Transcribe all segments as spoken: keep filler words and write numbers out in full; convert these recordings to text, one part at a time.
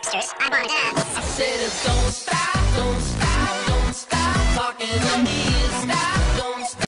monsters. I wanna dance. I said it, don't stop, don't stop, don't stop talking to me. Stop, don't stop.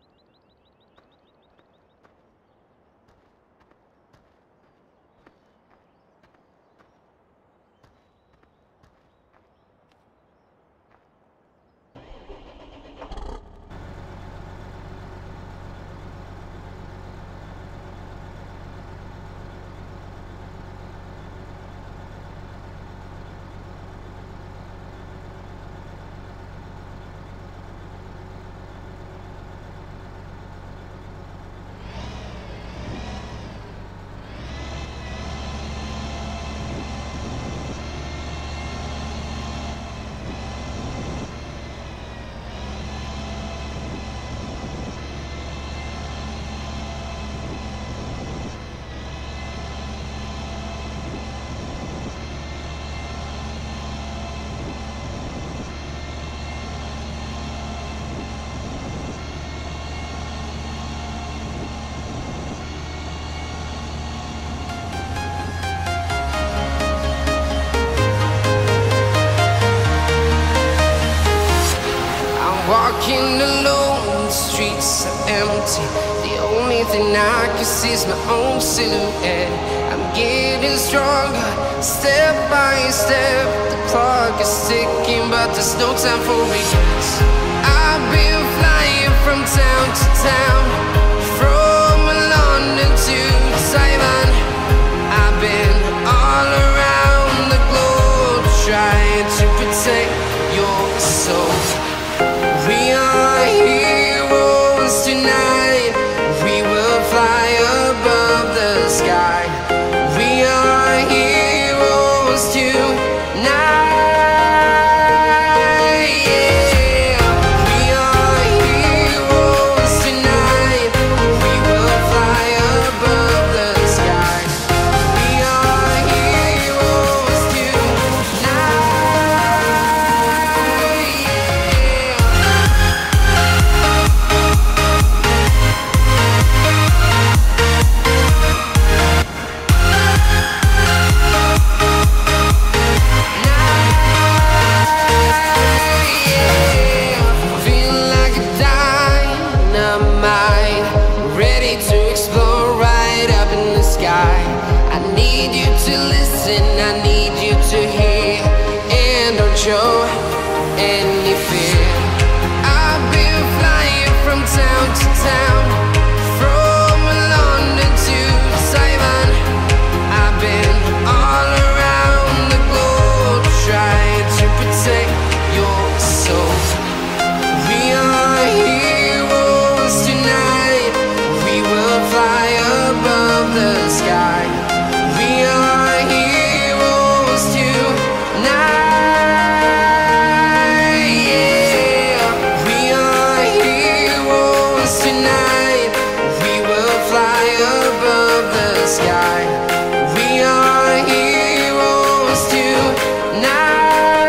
Walking alone, the streets are empty. The only thing I can see is my own silhouette. I'm getting stronger, step by step. The clock is ticking, but there's no time for regrets. I've been flying from town to town, from London to Taiwan. I've been all around the globe, trying to protect your soul. We are heroes tonight. We will fly above the sky. We are heroes tonight. Yeah. We are heroes tonight. We will fly above the sky. We are heroes tonight. I need you to hear and don't show any fear. I've been flying from town to town, from London to Taiwan. I've been all around the globe, trying to protect your soul. We are heroes tonight. We will fly above the sky. We are heroes tonight. Yeah. We are heroes tonight. We will fly above the sky. We are heroes tonight.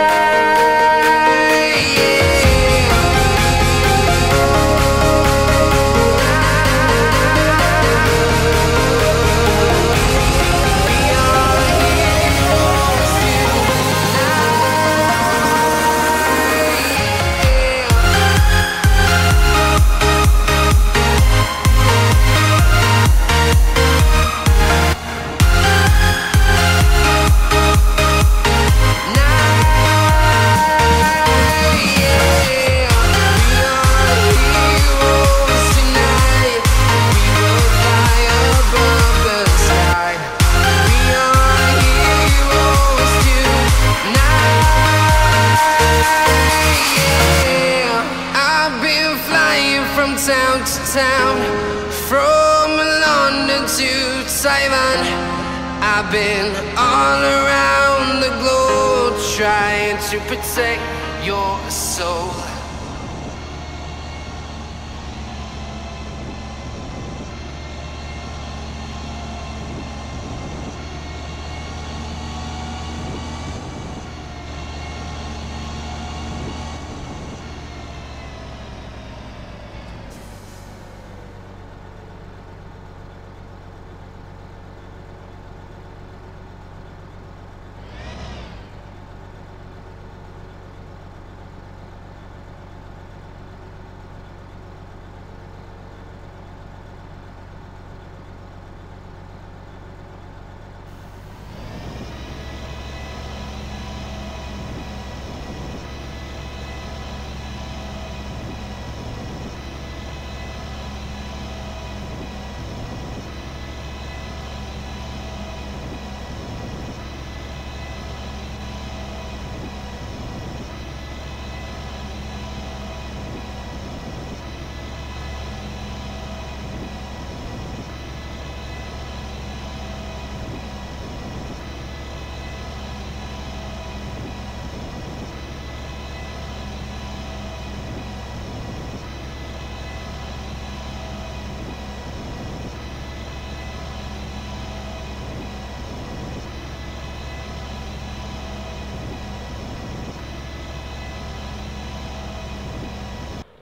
Town to town, from London to Taiwan. I've been all around the globe, trying to protect your soul.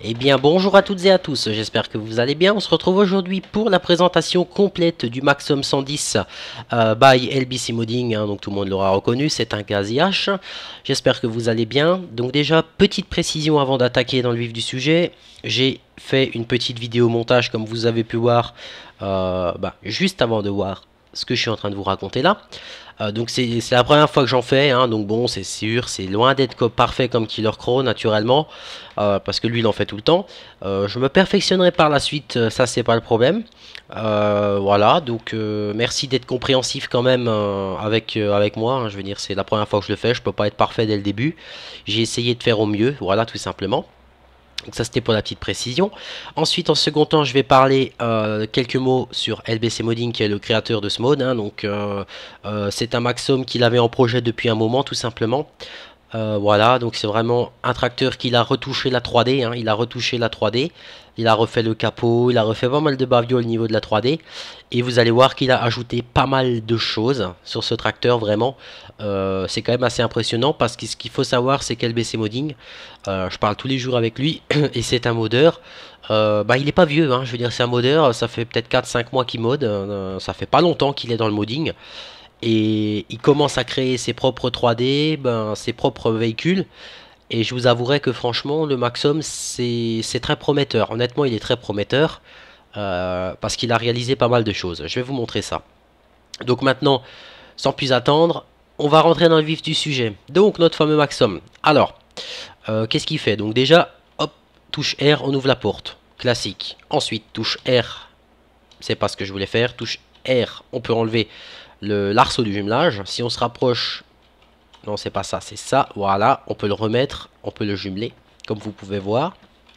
Eh bien bonjour à toutes et à tous, j'espère que vous allez bien. On se retrouve aujourd'hui pour la présentation complète du Maxxum cent dix euh, by L B C Modding, hein, donc tout le monde l'aura reconnu, c'est un gaz I H. J'espère que vous allez bien. Donc déjà, petite précision avant d'attaquer dans le vif du sujet, j'ai fait une petite vidéo montage comme vous avez pu voir, euh, bah, juste avant de voir ce que je suis en train de vous raconter là. Euh, donc c'est la première fois que j'en fais, hein, donc bon c'est sûr, c'est loin d'être parfait comme Killer Crow naturellement, euh, parce que lui il en fait tout le temps. Euh, je me perfectionnerai par la suite, ça c'est pas le problème. Euh, voilà, donc euh, merci d'être compréhensif quand même euh, avec, euh, avec moi, hein, je veux dire c'est la première fois que je le fais, je peux pas être parfait dès le début. J'ai essayé de faire au mieux, voilà tout simplement. Donc ça c'était pour la petite précision. Ensuite en second temps je vais parler euh, quelques mots sur L B C Modding qui est le créateur de ce mode, hein. Donc euh, euh, c'est un Maxxum qu'il avait en projet depuis un moment tout simplement. Euh, voilà, donc c'est vraiment un tracteur qu'il a retouché la trois D, hein. Il a retouché la trois D, il a refait le capot, il a refait pas mal de bavioles au niveau de la trois D. Et vous allez voir qu'il a ajouté pas mal de choses sur ce tracteur, vraiment. Euh, c'est quand même assez impressionnant parce que ce qu'il faut savoir c'est qu'L B C Modding, euh, je parle tous les jours avec lui et c'est un modeur. Euh, bah, il est pas vieux, hein, je veux dire c'est un modeur, ça fait peut-être quatre cinq mois qu'il mode, euh, ça fait pas longtemps qu'il est dans le modding. Et il commence à créer ses propres trois D, ben, ses propres véhicules. Et je vous avouerai que franchement, le Maxxum, c'est très prometteur. Honnêtement, il est très prometteur. Euh, parce qu'il a réalisé pas mal de choses. Je vais vous montrer ça. Donc maintenant, sans plus attendre, on va rentrer dans le vif du sujet. Donc, notre fameux Maxxum. Alors, euh, qu'est-ce qu'il fait? Donc déjà, hop, touche R, on ouvre la porte. Classique. Ensuite, touche R. C'est pas ce que je voulais faire. Touche R, on peut enlever l'arceau du jumelage. Si on se rapproche, non c'est pas ça, c'est ça, voilà, on peut le remettre, on peut le jumeler, comme vous pouvez voir.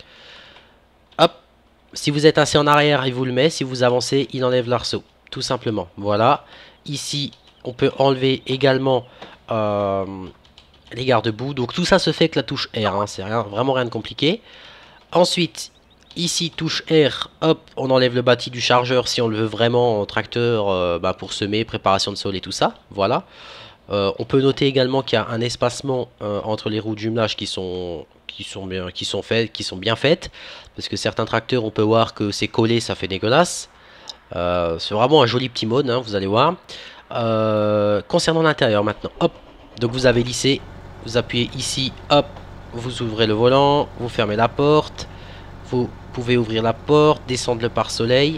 Hop, si vous êtes assis en arrière, il vous le met, si vous avancez, il enlève l'arceau, tout simplement, voilà. Ici, on peut enlever également euh, les garde-boue, donc tout ça se fait avec la touche R, hein, c'est rien, vraiment rien de compliqué. Ensuite, ici, touche R, hop, on enlève le bâti du chargeur si on le veut vraiment en tracteur euh, bah, pour semer, préparation de sol et tout ça. Voilà. Euh, on peut noter également qu'il y a un espacement euh, entre les roues de jumelage qui sont, qui, sont bien, qui, sont faites, qui sont bien faites. Parce que certains tracteurs, on peut voir que c'est collé, ça fait dégueulasse. Euh, c'est vraiment un joli petit mode, hein, vous allez voir. Euh, concernant l'intérieur maintenant, hop, donc vous avez lissé, vous appuyez ici, hop, vous ouvrez le volant, vous fermez la porte. Vous pouvez ouvrir la porte, descendre le pare-soleil,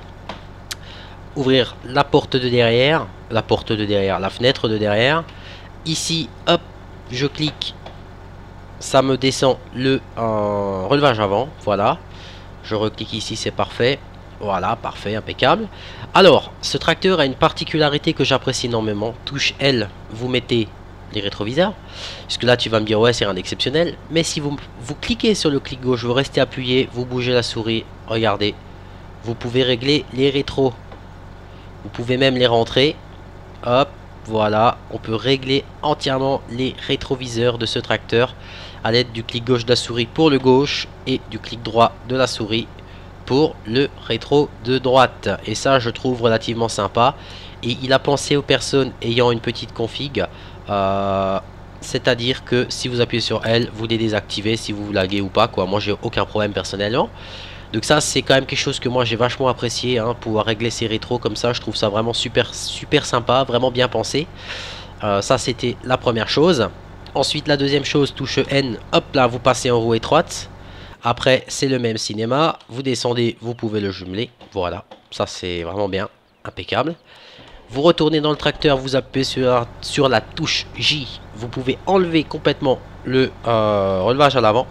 ouvrir la porte de derrière, la porte de derrière, la fenêtre de derrière. Ici, hop, je clique, ça me descend le euh, relevage avant, voilà. Je reclique ici, c'est parfait. Voilà, parfait, impeccable. Alors, ce tracteur a une particularité que j'apprécie énormément. Touche L, vous mettez les rétroviseurs, puisque là tu vas me dire ouais c'est rien d'exceptionnel, mais si vous, vous cliquez sur le clic gauche, vous restez appuyé, vous bougez la souris, regardez, vous pouvez régler les rétros, vous pouvez même les rentrer, hop, voilà, on peut régler entièrement les rétroviseurs de ce tracteur à l'aide du clic gauche de la souris pour le gauche et du clic droit de la souris pour le rétro de droite, et ça je trouve relativement sympa. Et il a pensé aux personnes ayant une petite config, Euh, c'est-à-dire que si vous appuyez sur L, vous les désactivez si vous laguez ou pas, quoi. Moi j'ai aucun problème personnellement. Donc ça c'est quand même quelque chose que moi j'ai vachement apprécié, hein, pouvoir régler ces rétros comme ça. Je trouve ça vraiment super super sympa, vraiment bien pensé. Euh, ça c'était la première chose. Ensuite la deuxième chose, touche N, hop là vous passez en roue étroite. Après c'est le même cinéma, vous descendez, vous pouvez le jumeler. Voilà, ça c'est vraiment bien, impeccable. Vous retournez dans le tracteur, vous appuyez sur, sur la touche J. Vous pouvez enlever complètement le euh, relevage à l'avant.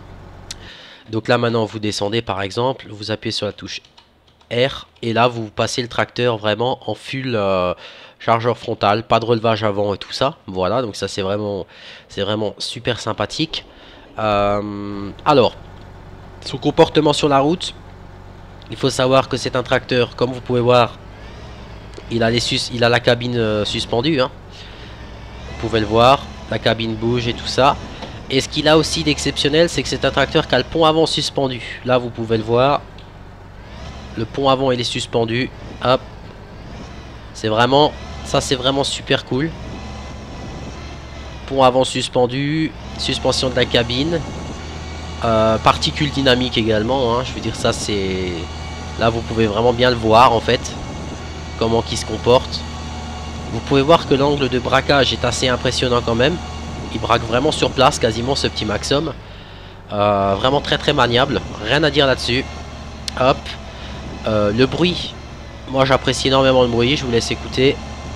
Donc là maintenant vous descendez par exemple, vous appuyez sur la touche R. Et là vous passez le tracteur vraiment en full euh, chargeur frontal. Pas de relevage avant et tout ça. Voilà, donc ça c'est vraiment, c'est vraiment super sympathique. Euh, alors, son comportement sur la route. Il faut savoir que c'est un tracteur, comme vous pouvez voir. Il a, les sus il a la cabine euh, suspendue, hein. Vous pouvez le voir, la cabine bouge et tout ça. Et ce qu'il a aussi d'exceptionnel, c'est que c'est un tracteur qui a le pont avant suspendu. Là, vous pouvez le voir. Le pont avant, il est suspendu. Hop. C'est vraiment... Ça, c'est vraiment super cool. Pont avant suspendu. Suspension de la cabine. Euh, particules dynamiques également, hein. Je veux dire, ça c'est... Là vous pouvez vraiment bien le voir en fait, comment qu'il se comporte. Vous pouvez voir que l'angle de braquage est assez impressionnant quand même. Il braque vraiment sur place quasiment ce petit Maxum. Euh, vraiment très très maniable, rien à dire là-dessus. Hop. Euh, le bruit, moi j'apprécie énormément le bruit, je vous laisse écouter.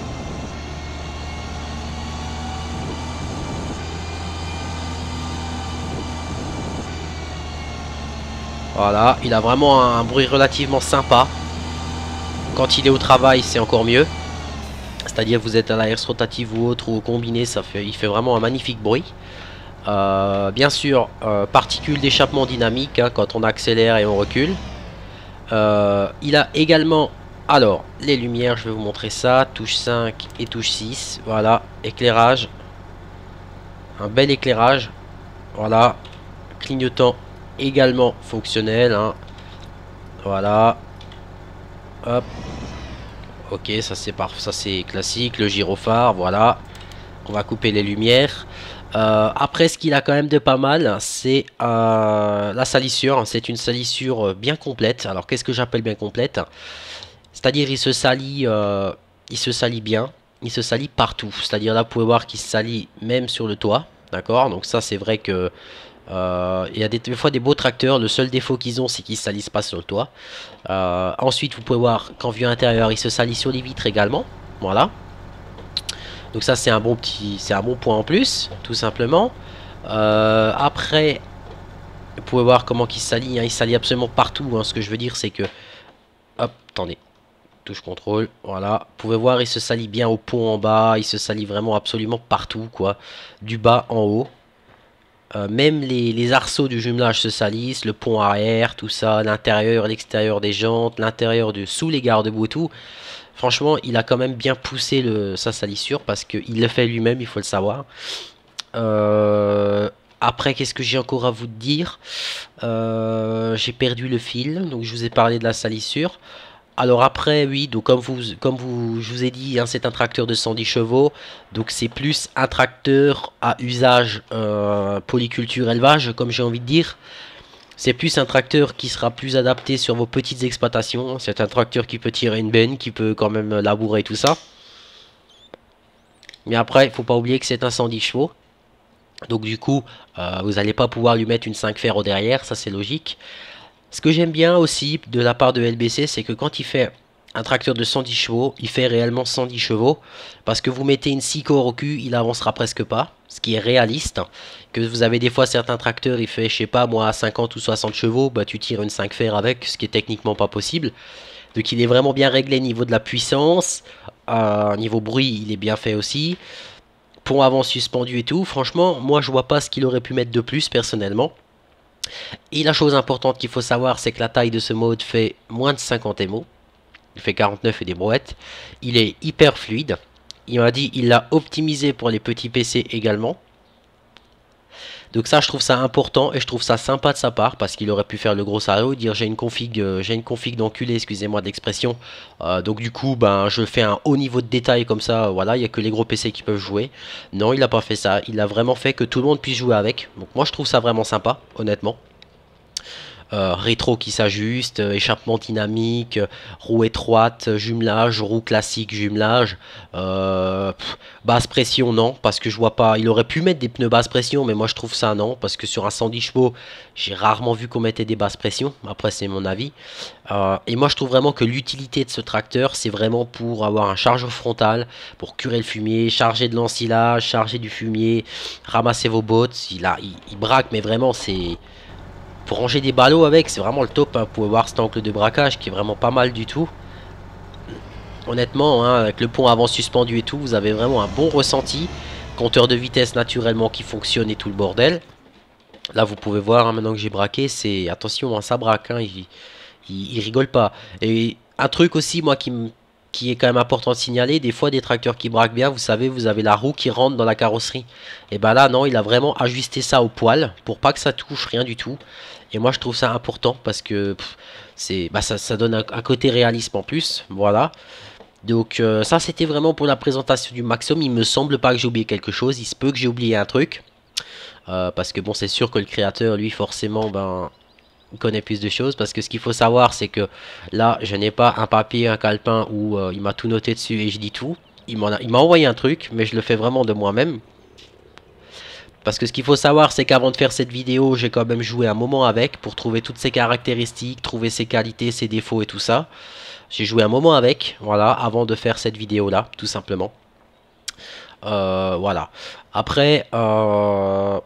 Voilà, il a vraiment un bruit relativement sympa. Quand il est au travail, c'est encore mieux. C'est-à-dire vous êtes à la herse rotative ou autre ou au combiné, ça fait, il fait vraiment un magnifique bruit. Euh, bien sûr, euh, particules d'échappement dynamique hein, quand on accélère et on recule. Euh, il a également, alors, les lumières, je vais vous montrer ça. Touche cinq et touche six. Voilà, éclairage. Un bel éclairage. Voilà, clignotant également fonctionnel hein. Voilà, hop, ok, ça c'est parfait, ça c'est classique. Le gyrophare, voilà, on va couper les lumières. Euh, après, ce qu'il a quand même de pas mal, c'est euh, la salissure. C'est une salissure bien complète. Alors qu'est-ce que j'appelle bien complète? C'est-à-dire il se salit euh, il se salit bien, il se salit partout. C'est-à-dire là vous pouvez voir qu'il se salit même sur le toit. D'accord, donc ça c'est vrai que Euh, il y a des, des fois des beaux tracteurs, le seul défaut qu'ils ont c'est qu'ils ne salissent pas sur le toit. Euh, ensuite vous pouvez voir qu'en vue intérieure il se salit sur les vitres également. Voilà. Donc ça c'est un bon petit, c'est un bon point en plus, tout simplement. Euh, après, vous pouvez voir comment il se salit, hein, il se salit absolument partout. Hein. Ce que je veux dire c'est que, hop, attendez, touche contrôle, voilà. Vous pouvez voir il se salit bien au pont en bas, il se salit vraiment absolument partout quoi, du bas en haut. Euh, même les, les arceaux du jumelage se salissent, le pont arrière, tout ça, l'intérieur, l'extérieur des jantes, l'intérieur de sous les garde-boue, tout. Franchement, il a quand même bien poussé le, sa salissure parce qu'il le fait lui-même, il faut le savoir. Euh, après, qu'est-ce que j'ai encore à vous dire? euh, J'ai perdu le fil, donc je vous ai parlé de la salissure. Alors après, oui, donc comme vous, comme vous, je vous ai dit, hein, c'est un tracteur de cent dix chevaux, donc c'est plus un tracteur à usage euh, polyculture élevage, comme j'ai envie de dire. C'est plus un tracteur qui sera plus adapté sur vos petites exploitations. C'est un tracteur qui peut tirer une benne, qui peut quand même labourer tout ça. Mais après, il faut pas oublier que c'est un cent dix chevaux. Donc du coup, euh, vous n'allez pas pouvoir lui mettre une cinq fers au derrière, ça c'est logique. Ce que j'aime bien aussi de la part de L B C, c'est que quand il fait un tracteur de cent dix chevaux, il fait réellement cent dix chevaux. Parce que vous mettez une six corps au cul, il avancera presque pas. Ce qui est réaliste. Que vous avez des fois certains tracteurs, il fait, je sais pas, moi, à cinquante ou soixante chevaux, bah tu tires une cinq fers avec, ce qui est techniquement pas possible. Donc il est vraiment bien réglé niveau de la puissance. Euh, niveau bruit, il est bien fait aussi. Pont avant suspendu et tout. Franchement, moi je vois pas ce qu'il aurait pu mettre de plus personnellement. Et la chose importante qu'il faut savoir, c'est que la taille de ce mode fait moins de cinquante émaux. Il fait quarante-neuf et des brouettes. Il est hyper fluide. Il m'a dit il l'a optimisé pour les petits P C également. Donc ça, je trouve ça important et je trouve ça sympa de sa part parce qu'il aurait pu faire le gros salaud, dire j'ai une config, euh, j'ai une config d'enculé, excusez-moi d'expression. Euh, donc du coup, ben je fais un haut niveau de détail comme ça. Voilà, il y a que les gros P C qui peuvent jouer. Non, il n'a pas fait ça. Il a vraiment fait que tout le monde puisse jouer avec. Donc moi, je trouve ça vraiment sympa, honnêtement. Euh, rétro qui s'ajuste, euh, échappement dynamique, euh, roue étroite, euh, jumelage, roue classique, jumelage, euh, pff, basse pression non, parce que je vois pas, il aurait pu mettre des pneus basse pression, mais moi je trouve ça non, parce que sur un cent dix chevaux, j'ai rarement vu qu'on mettait des basses pressions, après c'est mon avis, euh, et moi je trouve vraiment que l'utilité de ce tracteur, c'est vraiment pour avoir un chargeur frontal, pour curer le fumier, charger de l'ensilage, charger du fumier, ramasser vos bottes, il, a, il, il braque, mais vraiment c'est... Pour ranger des ballots avec, c'est vraiment le top. Hein. Vous pouvez voir cet angle de braquage qui est vraiment pas mal du tout. Honnêtement, hein, avec le pont avant suspendu et tout, vous avez vraiment un bon ressenti. Compteur de vitesse naturellement qui fonctionne et tout le bordel. Là, vous pouvez voir, hein, maintenant que j'ai braqué, c'est... Attention, hein, ça braque, hein, il... Il... il rigole pas. Et un truc aussi, moi, qui me... qui est quand même important de signaler, des fois des tracteurs qui braquent bien, vous savez, vous avez la roue qui rentre dans la carrosserie. Et ben là, non, il a vraiment ajusté ça au poil pour pas que ça touche rien du tout. Et moi, je trouve ça important parce que c'est, bah, ça, ça donne un, un côté réalisme en plus. Voilà. Donc euh, ça, c'était vraiment pour la présentation du Maxum. Il me semble pas que j'ai oublié quelque chose. Il se peut que j'ai oublié un truc. Euh, parce que bon, c'est sûr que le créateur, lui, forcément, ben, connaît plus de choses. Parce que ce qu'il faut savoir, c'est que là, je n'ai pas un papier, un calepin où euh, il m'a tout noté dessus et je dis tout. Il m'en a, il m'a envoyé un truc, mais je le fais vraiment de moi-même. Parce que ce qu'il faut savoir, c'est qu'avant de faire cette vidéo, j'ai quand même joué un moment avec pour trouver toutes ses caractéristiques, trouver ses qualités, ses défauts et tout ça. J'ai joué un moment avec, voilà, avant de faire cette vidéo-là, tout simplement. Euh, voilà. Après, euh...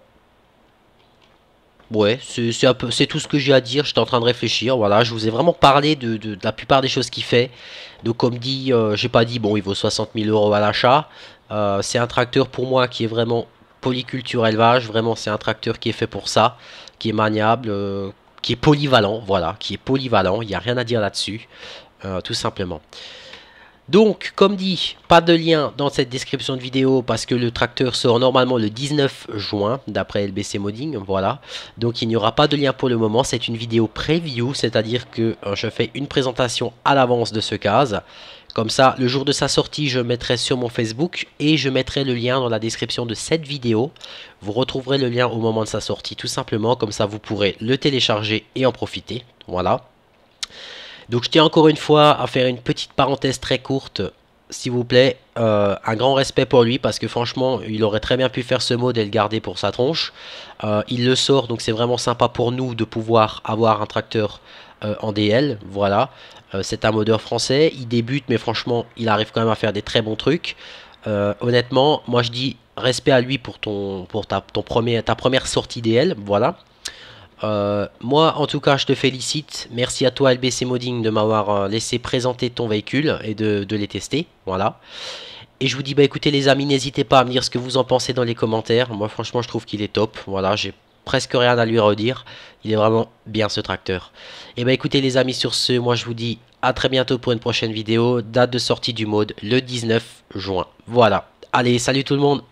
ouais, c'est c'est un peu- c'est tout ce que j'ai à dire. J'étais en train de réfléchir. Voilà, je vous ai vraiment parlé de, de- de la plupart des choses qu'il fait. Donc, comme dit, euh, j'ai pas dit, bon, il vaut soixante mille euros à l'achat. Euh, c'est un tracteur pour moi qui est vraiment polyculture élevage. Vraiment, c'est un tracteur qui est fait pour ça, qui est maniable, euh, qui est polyvalent. Voilà, qui est polyvalent. Il n'y a rien à dire là-dessus, euh, tout simplement. Donc, comme dit, pas de lien dans cette description de vidéo parce que le tracteur sort normalement le dix-neuf juin d'après L B C Modding, voilà. Donc, il n'y aura pas de lien pour le moment, c'est une vidéo preview, c'est-à-dire que euh, je fais une présentation à l'avance de ce case. Comme ça, le jour de sa sortie, je mettrai sur mon Facebook et je mettrai le lien dans la description de cette vidéo. Vous retrouverez le lien au moment de sa sortie, tout simplement, comme ça vous pourrez le télécharger et en profiter, voilà. Donc je tiens encore une fois à faire une petite parenthèse très courte, s'il vous plaît, euh, un grand respect pour lui parce que franchement il aurait très bien pu faire ce mode et le garder pour sa tronche. Euh, il le sort donc c'est vraiment sympa pour nous de pouvoir avoir un tracteur euh, en D L, voilà. Euh, c'est un modeur français, il débute mais franchement il arrive quand même à faire des très bons trucs. Euh, honnêtement moi je dis respect à lui pour, ton, pour ta, ton premier, ta première sortie D L, voilà. Euh, moi en tout cas je te félicite, merci à toi L B C Modding de m'avoir euh, laissé présenter ton véhicule et de, de les tester, voilà. Et je vous dis bah écoutez les amis, n'hésitez pas à me dire ce que vous en pensez dans les commentaires, moi franchement je trouve qu'il est top, voilà, j'ai presque rien à lui redire, il est vraiment bien ce tracteur. Et bah écoutez les amis, sur ce, moi je vous dis à très bientôt pour une prochaine vidéo, date de sortie du mode le dix-neuf juin, voilà. Allez, salut tout le monde.